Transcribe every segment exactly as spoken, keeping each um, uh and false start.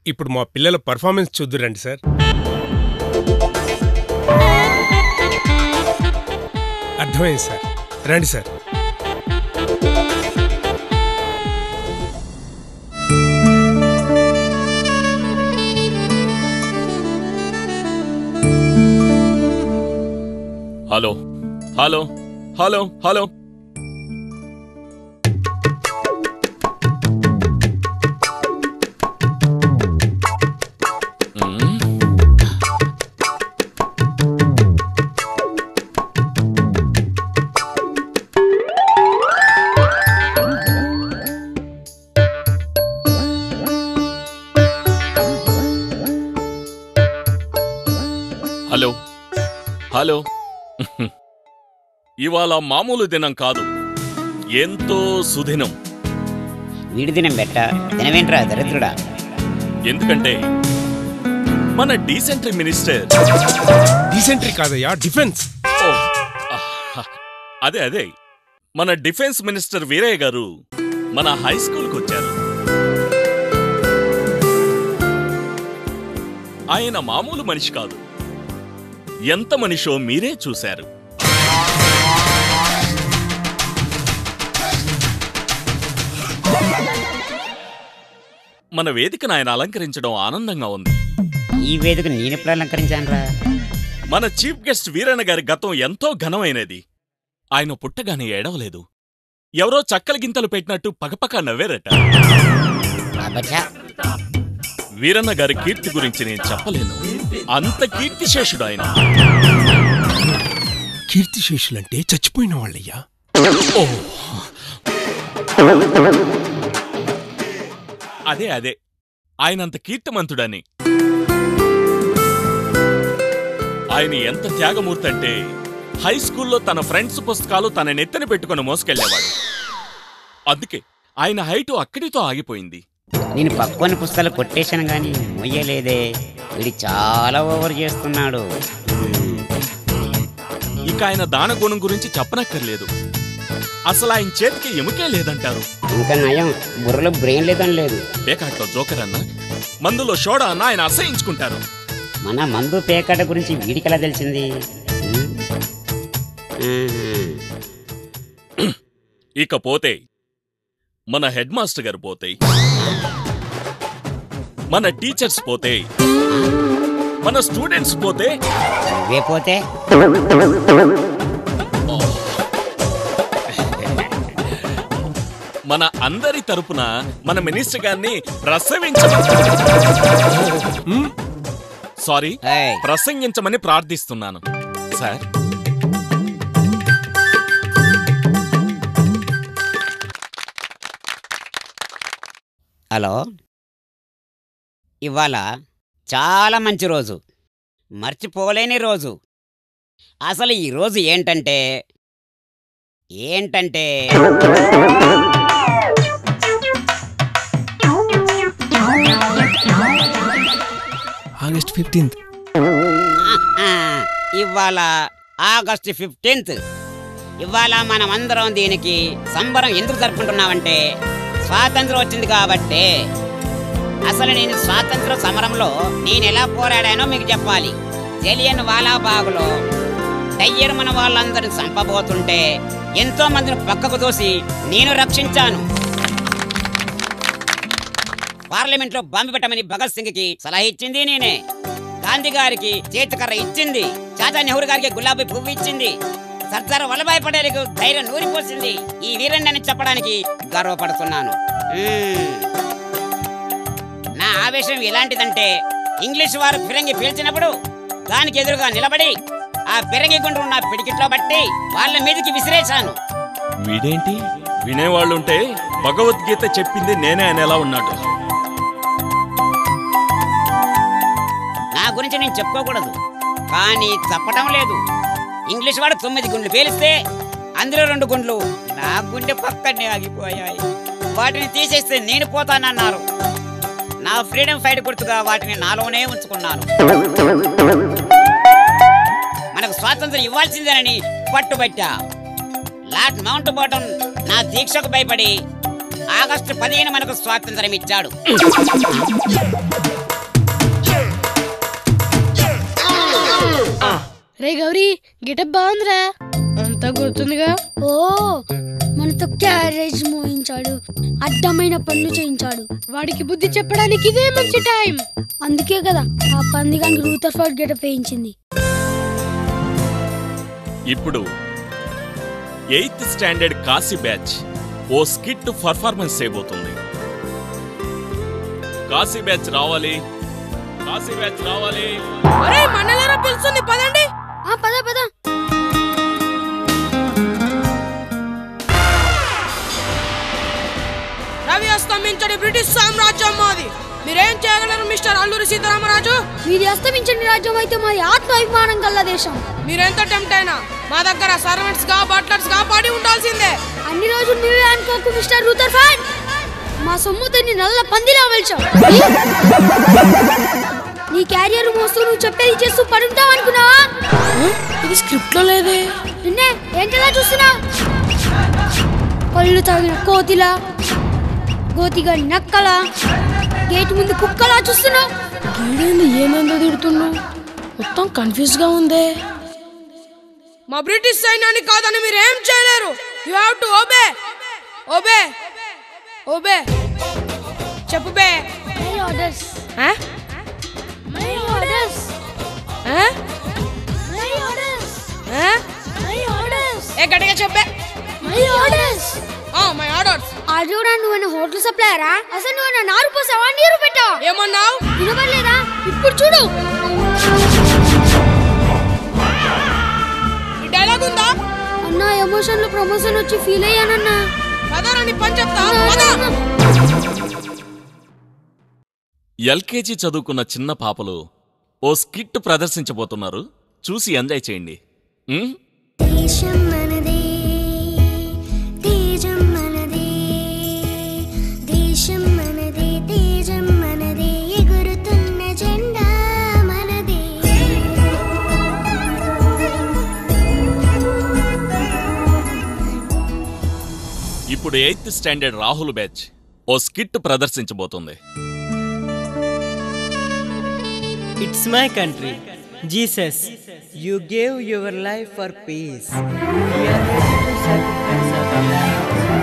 ఇప్పుడు మా పిల్లల పర్ఫార్మెన్స్ చూద్దురండి సార్. అర్థమైంది సార్. రండి sir. Hello hello hello hello hello hello ఇవాళ మామూలు దినం కాదు, ఎంతో సుదినం. వీడి దినం బెట్ట దినమేంట్రా దరిద్రుడా? ఎందుకంటే మన డీసెంట్రీ మినిస్టర్ డీసెంట్రీ కాదయ్యా, డిఫెన్స్. అదే అదే మన డిఫెన్స్ మినిస్టర్ వీరయ్య గారు మన హై స్కూల్కి వచ్చారు. ఆయన మామూలు మనిషి కాదు, ఎంత మనిషో మీరే చూశారు. మన వేదికను ఆయన అలంకరించడం ఆనందంగా ఉంది. ఈ వేదిక నేనెప్పుడు అలంకరించానురా? మన చీఫ్ గెస్ట్ వీరన్న గారి గతం ఎంతో ఘనమైనది. ఆయన పుట్టగానే ఏడవలేదు, ఎవరో చక్కల గింతలు పెట్టినట్టు పకపక నవ్వేరట. వీరన్న గారి కీర్తి గురించి నేను చెప్పలేను, అంత కీర్తిశేషుడు ఆయన. కీర్తిశేషులంటే చచ్చిపోయిన వాళ్ళయ్యా. అదే అదే ఆయనంత కీర్తిమంతుడని. ఆయన ఎంత త్యాగమూర్తి అంటే హై స్కూల్లో తన ఫ్రెండ్స్ పుస్తకాలు తన నెత్తిన పెట్టుకుని మోసుకెళ్లేవాడు. అందుకే ఆయన హైటు అక్కడితో ఆగిపోయింది. నేను పక్కన పుస్తకాలు కొట్టేశాను గాని మొయ్యలేదే. వీడి చాలా ఓవర్ చేస్తున్నాడు. ఇక ఆయన దాన గుణం గురించి చెప్పనక్కర్లేదు. అసలు ఆయన చేతికి ఎముకే లేదంటారు. ఇంకా నయం, బుర్రలో బ్రెయిన్ లేదని లేదు. పేకాట్లో జోకర్ అన్న, మందులో షోడా అన్న ఆయన అసహించుకుంటారు. మన మందు పేకాట గురించి వీడికెలా తెలిసింది? ఇకపోతే మన హెడ్ మాస్టర్ గారు పోతే, మన టీచర్స్ పోతే, మన స్టూడెంట్స్ పోతే, పోతే మన అందరి తరపున మన మినిస్టర్ గారిని ప్రసవించ సారీ ప్రసంగించమని ప్రార్థిస్తున్నాను సార్. హలో, ఇవాళ చాలా మంచి రోజు, మర్చిపోలేని రోజు. అసలు ఈ రోజు ఏంటంటే ఏంటంటే ఆగస్ట్ ఫిఫ్టీన్త్. ఇవాళ ఆగస్ట్ ఫిఫ్టీన్త్. ఇవాళ మనం అందరం దీనికి సంబరం ఎందుకు జరుపుకుంటున్నామంటే స్వాతంత్రం వచ్చింది కాబట్టి. అసలు నేను స్వాతంత్ర సమరంలో నేను ఎలా పోరాడానో మీకు చెప్పాలి. జలియన్ వాలాబాగులో టయ్యర్ మన వాళ్ళందరిని చంపబోతుంటే ఎంతో మందిని పక్కకు తోసి నేను రక్షించాను. పార్లమెంట్ లో బాంబు పెట్టమని భగత్ సింగ్ కి సలహా ఇచ్చింది నేనే. గాంధీ గారికి చేతికర్ర ఇచ్చింది. చాచా నెహ్రూ గారికి గులాబీ పువ్వు ఇచ్చింది. సర్దార్ వల్లభాయ్ పటేల్కు ధైర్యం నూరిపోసింది. ఈ వీరన్నని చెప్పడానికి గర్వపడుతున్నాను. నా ఆవేశం ఎలాంటిదంటే ఇంగ్లీష్ వారు ఫిరంగి పీల్చినప్పుడు దానికి ఎదురుగా నిలబడి ఆ ఫిరంగి గుండ్రు నా పిడికిట్లో బట్టి వాళ్ళ మీదకి విసిరేశాను. వీడేంటి వినేవాళ్ళుంటే భగవద్గీత చెప్పింది నేనే అనేలా ఉన్నాడు. నా గురించి నేను చెప్పుకోకూడదు, కానీ చెప్పటం లేదు. ఇంగ్లీష్ వాడు తొమ్మిది గుండ్లు పేలిస్తే అందులో రెండు గుండ్లు నా గుండె పక్కనే ఆగిపోయాయి. వాటిని తీసేస్తే నేను పోతానన్నారు. నా ఫ్రీడమ్ ఫైట్ గుర్తుగా వాటిని నాలోనే ఉంచుకున్నాను. మనకు స్వాతంత్రం ఇవ్వాల్సిందేనని పట్టుబట్టా. లార్డ్ మౌంట్ బాటన్ నా దీక్షకు భయపడి ఆగస్టు పదిహేను మనకు స్వాతంత్రం ఇచ్చాడు. రే గౌరీ గెటప్ బాగుందిరా, అంతా గుర్తుందిగా. ఓ మనతో క్యారేజ్ మోయించాడు, అడ్డమైన పనులు చేయించాడు. వాడికి బుద్ధి చెప్పడానికి ఇదే మంచి టైం. అందుకే కదా ఆ పందిగానికి రూతర్ఫర్డ్ గెటప్ వేయించింది. ఇప్పుడు ఎయిత్ స్టాండర్డ్ కాశీ బ్యాచ్ ఓ స్కిట్ పర్ఫార్మెన్స్ చేయబోతుంది. కాశీ బ్యాచ్ రావాలి, కాశీ బ్యాచ్ రావాలి. అరే మనలేరా పిలుస్తుంది, పదండి. ఆ పద పద. రవి అస్తమించని బ్రిటిష్ సామ్రాజ్యం మాది. మీరేం చేయగలరు మిస్టర్ అల్లూరి సీతారామరాజు? మీది అస్తమించని రాజ్యం అయితే మాది ఆత్మ అభిమానం గల దేశం. మీరెంత టెంప్ట్ అయినా మా దగ్గర సర్వెంట్స్ గా బట్లర్స్ గా పడి ఉండాల్సిందే. అన్ని రోజులు నువ్వే అనుకోకు మిస్టర్ రూతర్ఫర్డ్. మా సొమ్ము తిని నల్ల పందిలా వెళ్చావు. నీ క్యారియర్ మోస్తూ నువ్వు చెప్పేది చేస్తూ పడుంటావు అనుకున్నావా? ఇది స్క్రిప్ట్ లో లేదే. నిన్నే ఏంటలా చూస్తున్నా? కళ్ళు తాగిన కోతిలా, గోతిగా నక్కలా, గేట్ ముందు కుక్కలా చూస్తున్నా. గీడేంది ఏమేందో తిడుతున్నావు? మొత్తం కన్ఫ్యూజ్ గా ఉందే. మా బ్రిటిష్ సైన్యాన్ని కాదని మీరు ఏం చేయలేరు. You have to obey. Obey obey చెప్పు బే. My orders. ఆ మై ఆర్డర్స్. ఆ మై ఆర్డర్స్. ఆ మై ఆర్డర్స్. ఏ గట్టిగా చెప్పే. My orders. ఆ మై ఆర్డర్స్. ఆర్డర్ నువ్వు హోటల్ సప్లయరా? అసలు నువ్వు నారు పోసావా నీరు పెట్టావా? ఏమన్నావు? వినపడలేదా? ఇప్పుడు చూడు. ఈ డైలాగ్ ఉందా? అన్నా ఎమోషన్ లో ప్రమోషన్ వచ్చి ఫీల్ అయ్యానన్నా. పదరాని పని చెప్తా. ఎల్కేజీ చదువుకున్న చిన్న పాపలు ఓ స్కిట్ ప్రదర్శించబోతున్నారు. చూసి ఎంజాయ్ చేయండి. దేశం మనదే, తేజం మనదే, దేశం మనదే, తేజం మనదే, ఎగురుతున్న జెండా మనదే. ఇప్పుడు ఎయిత్ స్టాండర్డ్ రాహుల్ బ్యాచ్ ఓ స్కిట్ ప్రదర్శించబోతుంది. It's my country. Jesus, you gave your life for peace. We are ready to sacrifice our lives.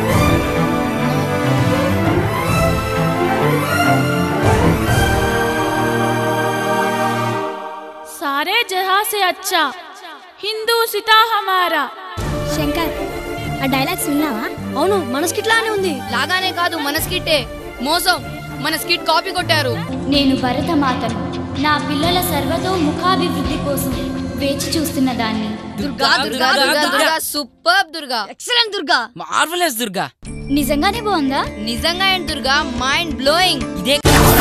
सारे जहां से अच्छा हिंदू सिता हमारा. శంకర్ ఆ డైలాగ్స్ విన్నావా? అవును మన స్కిట్ లానే ఉంది. లాగానే కాదు మన స్కిట్టే. మోసం, మన స్కిట్ కాపీ కొట్టారు. నేను భరతమాతను. నా పిల్లల సర్వతో ముఖాభివృద్ధి కోసం వేచి చూస్తున్న దాన్ని. Durga Durga Durga Durga super Durga, excellent Durga, marvellous Durga. నిజంగానే బాగుందా? నిజంగా ఏంటి దుర్గా, మైండ్ బ్లోయింగ్. ఇదే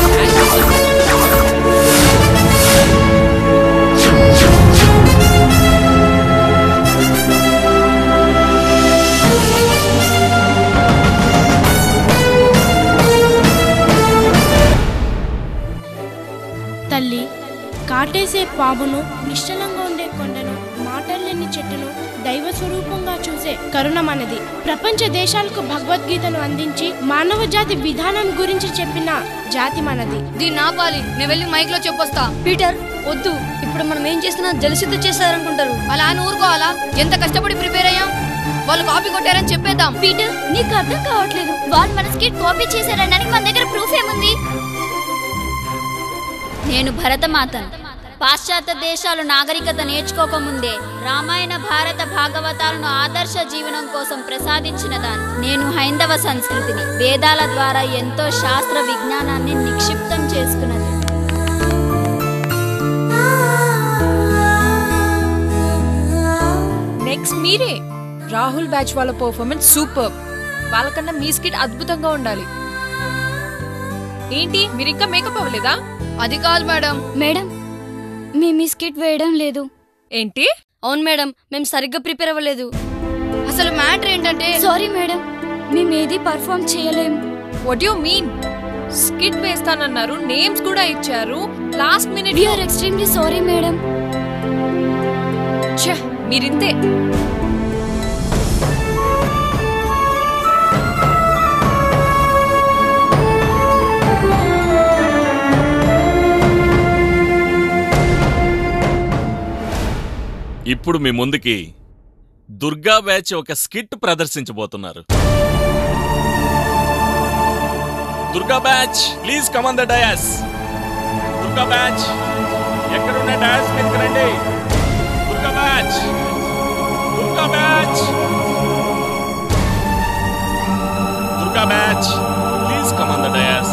తల్లి కాటేసే పామును, నిశ్చలంగా ఉండే కొండను, మాటల్లేని చెట్టును దైవ స్వరూపంగా చూసే కరుణ మనది. ప్రపంచ దేశాలకు భగవద్గీతను అందించి మానవ జాతి విధానం గురించి చెప్పిన జాతి మనది. దీన్ని ఆపాలి. నేను వెళ్ళి మైక్ లో చెప్పొస్తా. పీటర్ వద్దు, ఇప్పుడు మనం ఏం చేస్తున్నా జలసిద్ధ చేస్తారనుకుంటారు. అలా అని ఊరుకోవాలా? ఎంత కష్టపడి ప్రిపేర్ అయ్యాం. వాళ్ళు కాపీ కొట్టారని చెప్పేద్దాం. పీటర్ నీకు అర్థం కావట్లేదు. వాళ్ళు మన స్కిట్ కాపీ చేశారనడానికి మన దగ్గర ప్రూఫ్ ఏముంది? నేను భరతమాతను. పాశ్చాత్య దేశాలు నాగరికత నేర్చుకోకముందే రామాయణ భారత భాగవతాలను ఆదర్శ జీవనం కోసం ప్రసాదించిన దాన్ని. నేను హైందవ సంస్కృతిని వేదాల ద్వారా ఎంతో శాస్త్ర విజ్ఞానాన్ని నిక్షిప్తం చేసుకున్నది. నెక్స్ట్ మీరే. రాహుల్ బ్యాచ్ వాళ్ళ పర్ఫార్మెన్స్ సూపర్. వాళ్ళకన్నా మీ స్కిట్ అద్భుతంగా ఉండాలి. ఏంటి మీరు ఇంకా మేకప్ అవ్వలేదా? అది కాదు మేడం. మేడం మీ మీ స్కిట్ వేయడం లేదు. ఏంటి? అవును మేడం, మేము సరిగ్గా ప్రిపేర్ అవ్వలేదు. అసలు మ్యాటర్ ఏంటంటే, సారీ మేడం, మేమేది పర్ఫార్మ్ చేయలేం. What you mean? స్కిట్ వేస్తానన్నారు, నేమ్స్ కూడా ఇచ్చారు. Last minute. We are extremely sorry madam. ఛ, మీరింతే. ఇప్పుడు మీ ముందుకి దుర్గా బ్యాచ్ ఒక స్కిట్ ప్రదర్శించబోతున్నారు. Durga batch please come on the dais. Durga batch ఎక్కడున్న డయాస్ మీదకి రండి. Durga batch Durga batch Durga batch please come on the dais.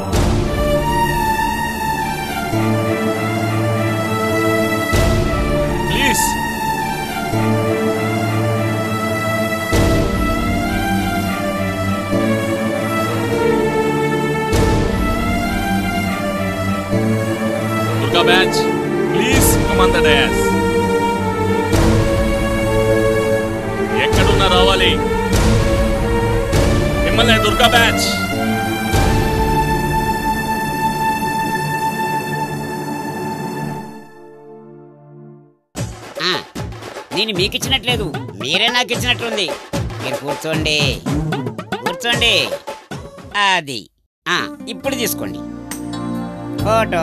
Please. Durga batch, please come on the dais. ఎక్కడున్నా రావాలి. మిమ్మల్ని దుర్గా బ్యాచ్. నేను మీకు ఇచ్చినట్లేదు, మీరే నాకు ఇచ్చినట్లుంది. మీరు కూర్చోండి కూర్చోండి. అది ఇప్పుడు తీసుకోండి ఫోటో.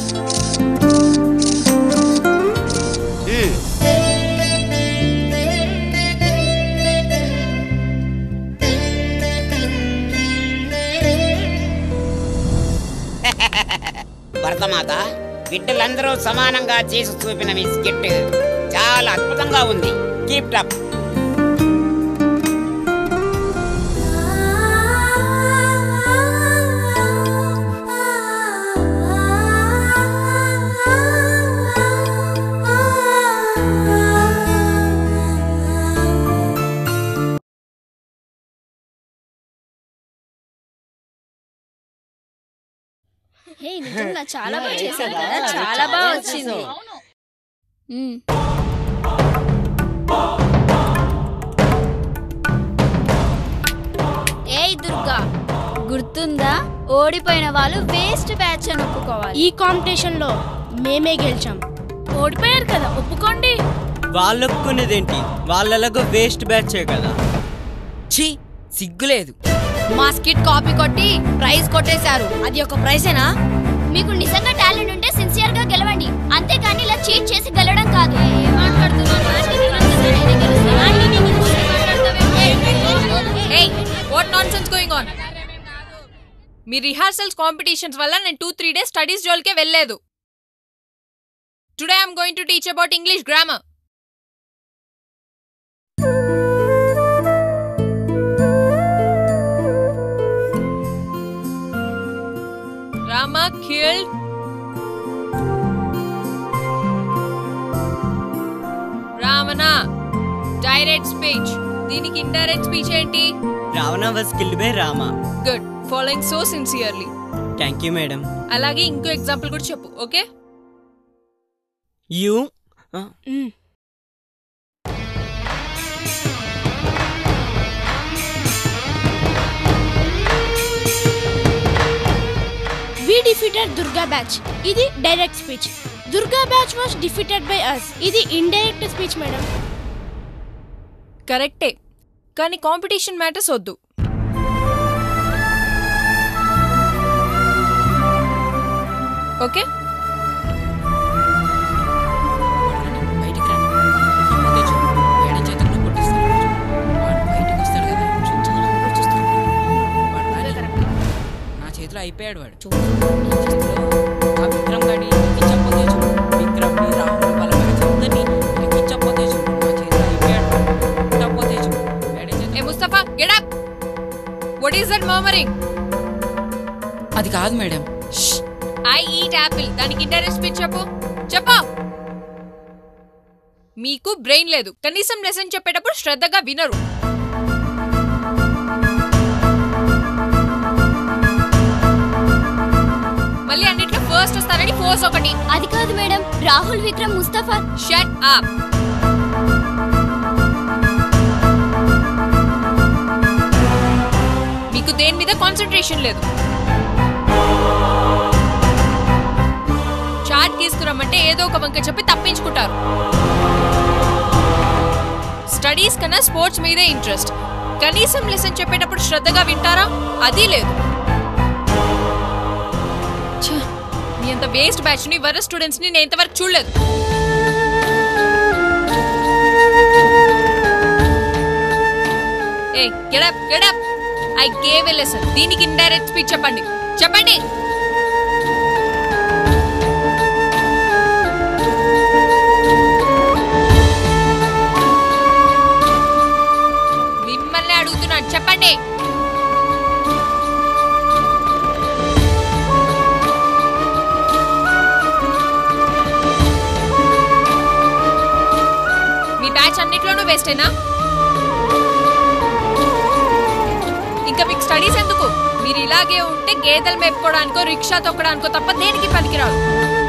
భరతమాత, బిడ్డలందరూ సమానంగా చేసి చూపిన మీ స్కిట్ చాలా అద్భుతంగా ఉంది. Keep up. చాలా బాగా చేశారు కదా, చాలా బాగా వచ్చింది. ఏయ్ దుర్గా, గుర్తుందా? ఓడిపోయిన వాళ్ళు వేస్ట్ బ్యాచ్ అని ఒప్పుకోవాలి. ఈ కాంపిటీషన్ లో మేమే గెలిచాం. ఓడిపోయారు కదా, ఒప్పుకోండి. వాళ్ళు ఒప్పుకునేదేంటి? వాళ్ళలాగా వేస్ట్ బ్యాచే కదా. ఛీ, సిగ్గులేదు. మా స్కిట్ కాపీ కొట్టి ప్రైజ్ కొట్టేశారు. అది ఒక ప్రైజేనా? మీకు నిజంగా టాలెంట్ ఉంటే సిన్సియర్ గా గెలవండి, అంతేగాని ఇలా చీట్ చేసి గెలవడం కాదు. Hey, what nonsense going on? మీ రిహార్సల్స్ కాంపిటీషన్స్ వల్ల నేను టూ త్రీ డేస్ స్టడీస్ జోల్కే వెళ్ళలేదు. Today I'm going to teach about English grammar. Rama killed Ravana. Direct speech. దీనికి ఇండైరెక్ట్ స్పీచ్ ఏంటి? Ravana was killed by Rama. Good. Following so sincerely. Thank you, madam. అలాగే ఇంకో example కూడా చెప్పు, okay? You We defeated Durga batch. ఇది direct speech. Durga batch was defeated by us. ఇది indirect speech madam. కరెక్టే, కానీ competition matters వద్దు. Okay? నా చేతిలో అయిపోయాడు వాడు. ఆ విక్రమ్ గాడి చెప్పదే చూడు. విక్రమ్ ని రాహుల్ వాళ్ళ చెప్తాని చెప్పదే చూడు. నా చేతిలో అయిపోయాడు. చెప్పదే చూడు. ఏ Mustafa, get up. What is that murmuring? అది కాదు మేడం. I eat apple. దానికి ఇండైరెక్ట్ స్పీచ్ చెప్పు. చెప్పు. మీకు బ్రెయిన్ లేదు, కనీసం లెసన్ చెప్పేటప్పుడు శ్రద్ధగా వినరు. మళ్ళీ అన్నిట్లో ఫస్ట్ వస్తారని ఫోర్స్ ఒకటి. అది కాదు madam, Rahul, Vikram, Mustafa. Shut up. మీకు దేని మీద కాన్సంట్రేషన్ లేదు. చాట్ తీసుకురమ్మంటే ఏదో ఒక వంక చెప్పి తప్పించుకుంటారు. స్టడీస్ కన్నా స్పోర్ట్స్ మీదే ఇంట్రెస్ట్. కనీసం లెసన్ చెప్పేటప్పుడు శ్రద్ధగా వింటారా? అది లేదు. మీ అంత వేస్ట్ బ్యాచ్ ని, వర స్టూడెంట్స్ ని నేను ఇంతవరకు చూడలేదు. ఏ get up get up I gave a lesson. దీనికి ఇండైరెక్ట్ స్పీచ్ చెప్పండి చెప్పండి. మిమ్మల్ని అడుగుతున్నాను చెప్పండి. మీ బ్యాచ్ అన్నిట్లోనూ వేస్టేనా? ఇంకా మీకు స్టడీస్ ఎందుకు? మీరు ఇలాగే ఉంటే గేదెలు మేపుకోవడానికో రిక్షా తొక్కడానికో తప్ప దేనికి పనికిరాదు.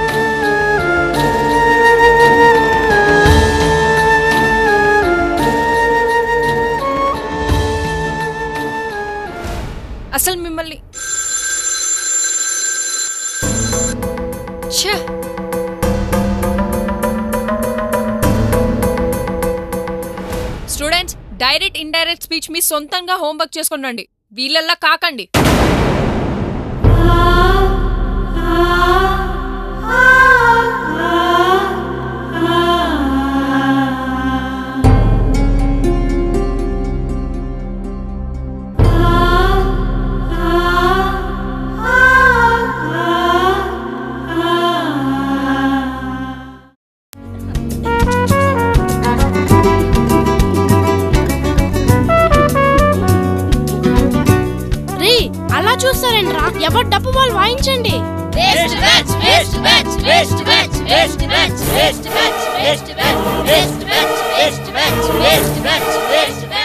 అసలు మిమ్మల్ని స్టూడెంట్స్, డైరెక్ట్ ఇండైరెక్ట్ స్పీచ్ మీ సొంతంగా హోంవర్క్ చేసుకొని రండి. వీళ్ళల్లా కాకండి. చూస్తారేంట్రా? ఎవరు డబ్బు వాళ్ళు వాయించండి. Waste batch waste batch waste batch waste batch waste batch waste batch waste batch waste batch waste batch waste batch